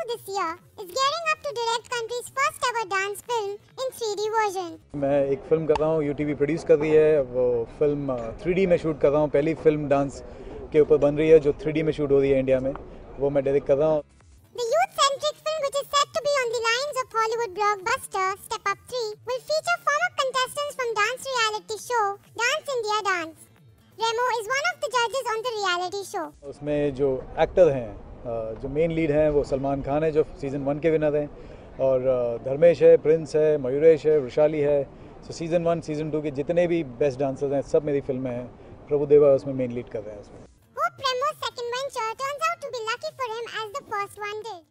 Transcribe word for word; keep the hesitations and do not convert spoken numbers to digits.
this year, is gearing up to direct country's first ever dance film in three D version. मैं एक film कर रहा हूँ, U T V produce कर रही है। वो फिल्म थ्री डी में शूट कर रहा हूँ। पहली फिल्म डांस के ऊपर बन रही है जो थ्री डी में शूट हो रही है इंडिया में, वो मैं डायरेक्ट कर रहा हूँ। The youth-centric film, which is set to be on the lines of Hollywood blockbuster Step Up three, will feature former contestants from dance reality show Dance India Dance. Remo is one of the judges on the reality show. उसमें जो actor हैं, जो main lead हैं, वो सलमान खान है जो season one के winner हैं, और धर्मेश है, प्रिंस है, मयूरेश है, वृशाली है। So season one season two के जितने भी बेस्ट डांसर्स हैं सब मेरी फिल्म में हैं। प्रभुदेवा उसमें मेन लीड कर रहे हैं उसमें। Hope Remo's second venture turns out to be lucky for him as the first one did.